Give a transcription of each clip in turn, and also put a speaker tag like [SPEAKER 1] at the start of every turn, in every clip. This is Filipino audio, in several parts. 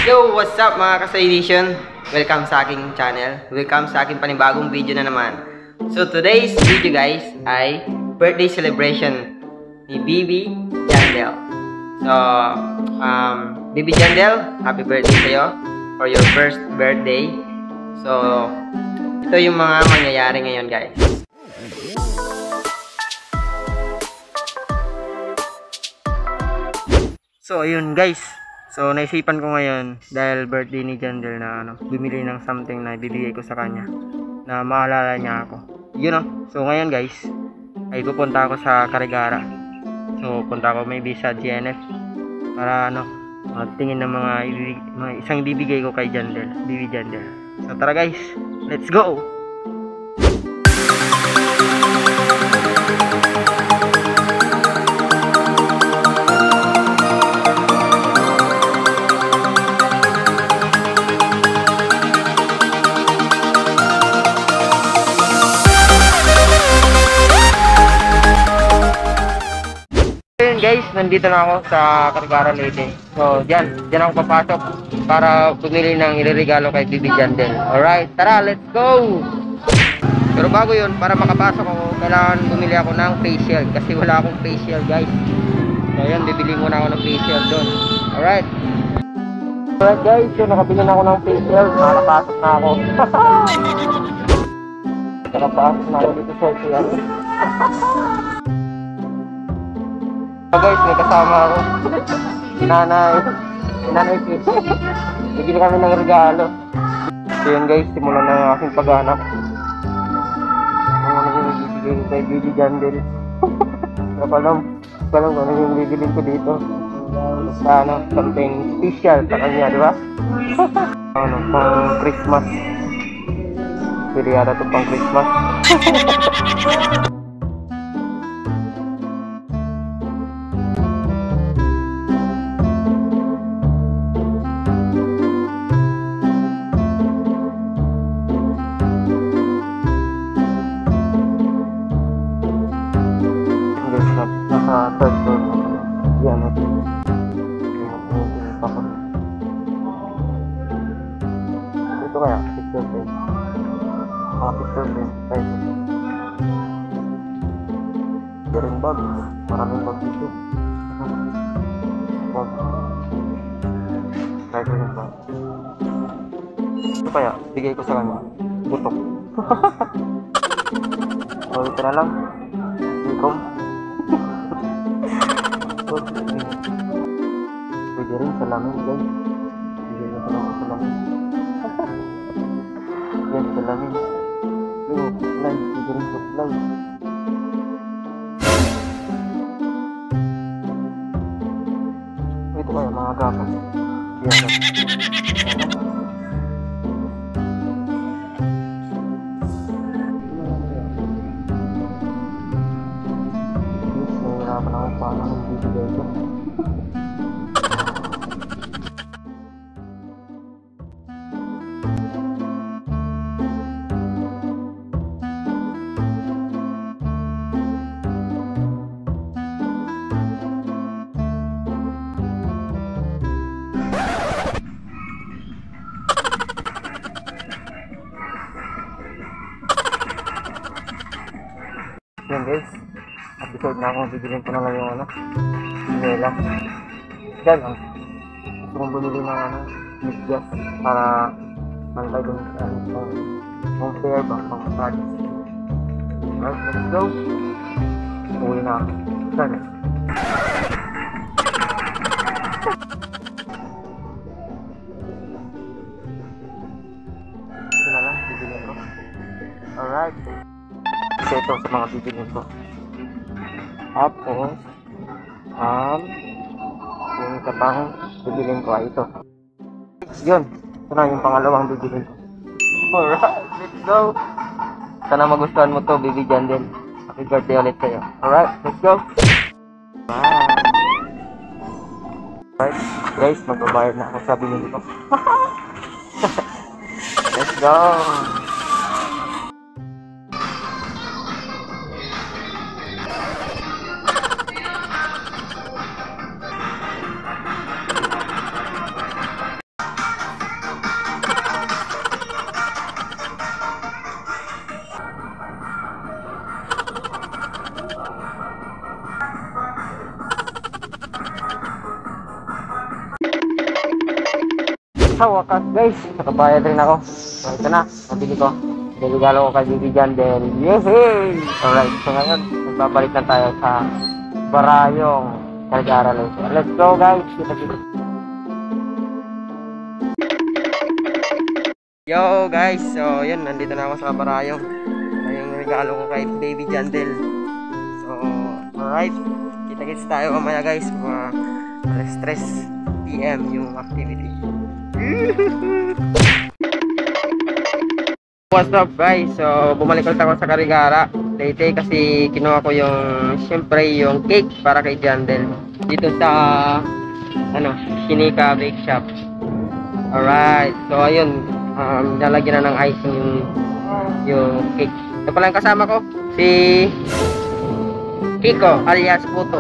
[SPEAKER 1] Yo, what's up mga ka-Edition? Welcome sa aking channel. Welcome sa aking panibagong video na naman. So today's video guys ay birthday celebration ni Bibi Jandel. So, Bibi Jandel, happy birthday sa'yo for your first birthday. So, ito yung mga mangyayari ngayon guys. So, ayun guys. So, naisipan ko ngayon dahil birthday ni Jandel na bumili ng something na ibibigay ko sa kanya na maalala niya ako. So, ngayon guys, ay pupunta ako sa Carigara. So, punta ako maybe sa GNF para tingin ng mga isang bibigay ko kay Jandel, Bibi Jandel. So, tara guys, let's go! Guys, nandito na ako sa Carigara Leyte. So, diyan ako papasok para bumili ng ireregalo kay Bibi Jandel. Alright, tara, let's go! Pero bago yun, para makapasok ako, kailangan bumili ako ng facial kasi wala akong facial guys. So, ayan, bibili muna ako ng facial doon. Alright. Alright guys, so nakabili na ako ng facial. Nakapasok na ako. Nakapasok na ako dito sa facial. So guys, may kasama ako. Nanay Pete. Bigyan kami ng regalo. So yun guys, simulan na yung aking paghanap. Ano yung bibigay kay Bibi Jandel. Palam kung ano yung bibilin ko dito. Sa something special sa kanya, di ba? Pang Christmas. Pwede yata ito pang Christmas. Third floor yan ito kaya picture frame picture frame tayo garing bag maraming bag dito bag tayo yung bag ito kaya bigay ko sa kanya butok so ito na lang welcome. Pwede rin salamin guys. Pwede rin salamin. Yan salamin. Yung supply. Pwede rin supply. Ito kaya mga gapas. Yan. Nahirapan ako paano ang bibigay ko. Yan guys, episode na akong bibilin ko na lang yung sinela. Yan gusto kong bumili ng meatgas para mantay dun sa pang fair ba, pang parties. Alright, let's go. Uwi na ako. Sana. Ito na lang, bibilin ko. Alright. Ito sa mga bibilin ko. Tapos yung isa pang bibilin ko ay ito. Yun, ito na yung pangalawang bibilin ko. Alright, let's go. Sana magustuhan mo to, Bibi Jandel. Happy birthday ulit sa'yo. Alright, let's go. Bye. Alright guys, magbabayad na ako sa bilin ko. Let's go. Sa wakas guys, nakabayad rin ako. So ito na, nabili ko. Regalo ko kay Bibi Jandel. Yehey! Alright, so ngayon, magbabalik na tayo sa Barayong Cargara Leyte. Let's go guys! Kita-kita. Yo guys, so yun, nandito na ako sa Barayong. So yung regalo ko kay Baby Jandel. So, alright. Kita-kits tayo mamaya guys. Mga stress PM yung activity. What's up guys? So bumalik ulit ako sa Cargara Leyte kasi kinuha ko yung syempre yung cake para kay Jandel dito sa Shinika Bake Shop. Alright, so ayun, nalagyan na ng icing yung cake. Ito pala yung kasama ko, si Kiko alias Puto.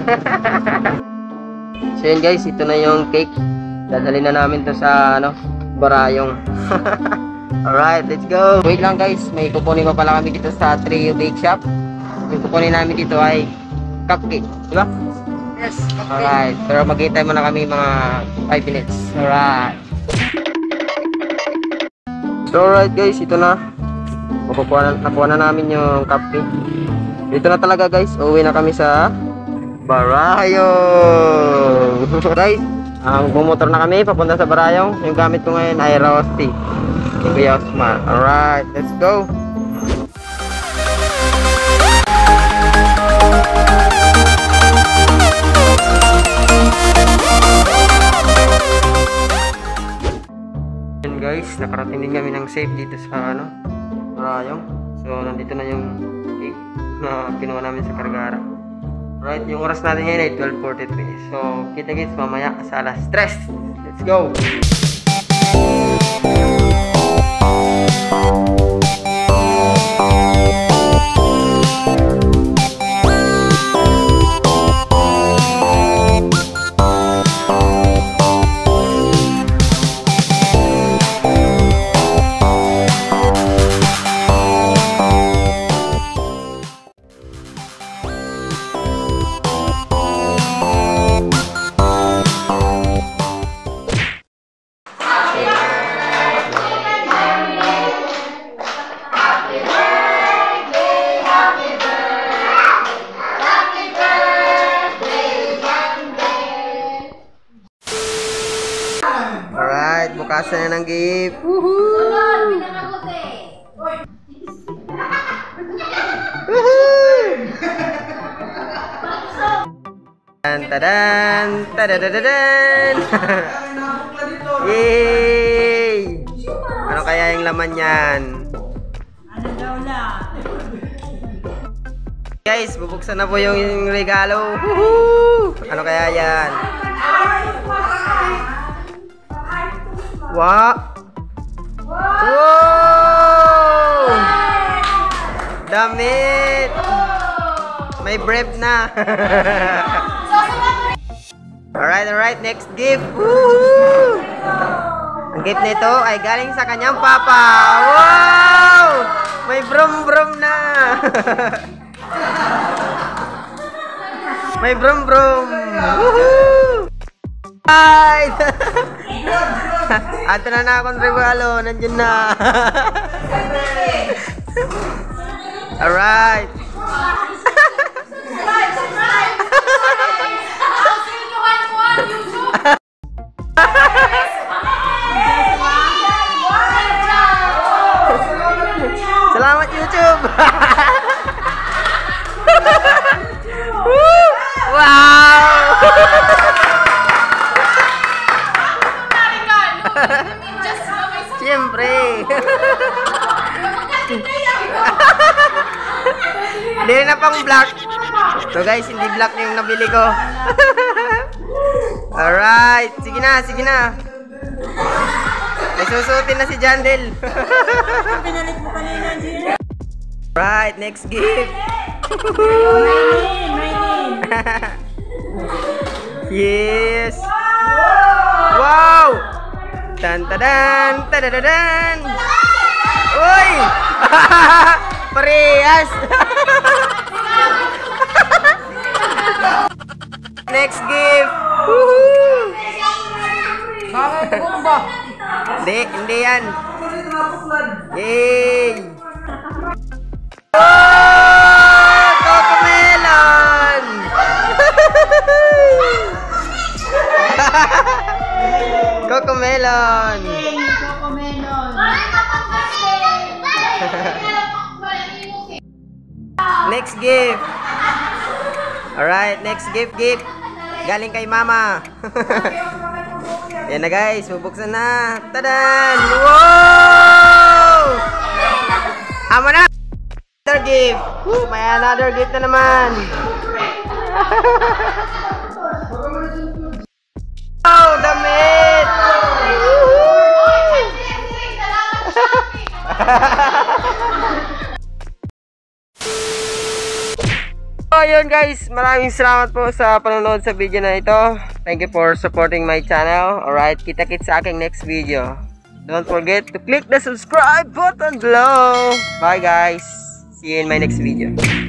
[SPEAKER 1] So yun guys, ito na yung cake. Dadalhin na namin to sa Barayong. Alright, let's go. Wait lang guys, may kukunin pa pala kami dito sa Trio Bake Shop. Yung kukunin namin dito ay cupcake, di ba?
[SPEAKER 2] Yes, cupcake.
[SPEAKER 1] Alright, pero maghintay muna kami mga 5 minutes. Alright. So alright guys, ito na. Nakuha na namin yung cupcake. Dito na talaga guys, uwi na kami sa Barayong. Guys, bumotor na kami papunta sa Barayong. Yung gamit ko ngayon ay Rosti. Kuya Osman. Alright, let's go. And guys, nakarating din kami ng safe dito sa Barayong. So nandito na yung cake na kinuha namin sa Cargara. Alright, yung oras natin ngayon ay 12:43. So kita-kits mamaya sa alas 3. Let's go. Alright, bukasan na ng gift. Woohoo! Tadan! Tadadadadan! Yay! Ano kaya yung laman yan?
[SPEAKER 2] Ano daw na?
[SPEAKER 1] Guys, bubuksan na po yung regalo. Woohoo! Ano kaya yan? Wow! Wow! Damit! May brief na. Alright, next gift. Woohoo! Ang gift nito ay galing sa kanyang papa. Wow! May brum-brum na. May brum-brum. Woohoo! Ay! Ato na akong regalo, nandiyan na. Alright. Salamat YouTube. Wow. Siyempre. Hindi na pang black. So guys, hindi black yung nabili ko. Alright. Sige na. May susutin na si Jandel.
[SPEAKER 2] Pinalit mo kanina, Jin.
[SPEAKER 1] Alright, next gift.
[SPEAKER 2] Rainin.
[SPEAKER 1] Yes. Wow. Tan-tadan, tadadadan. Uy! Parehas. Next gift. Woohoo!
[SPEAKER 2] Bakit? Ano ba?
[SPEAKER 1] Hindi yan. Yay! Oh! Cocomelon! Cocomelon! Next gift. Alright, next gift. Galing kay mama. Yan na guys, bubuksan na. Tadan! Wow! Amo na! Another gift. May another gift na naman. Oh, damit! So, yun guys, maraming salamat po sa panonood sa video na ito. Thank you for supporting my channel. Alright, kita-kits sa aking next video. Don't forget to click the subscribe button below. Bye guys. See you in my next video.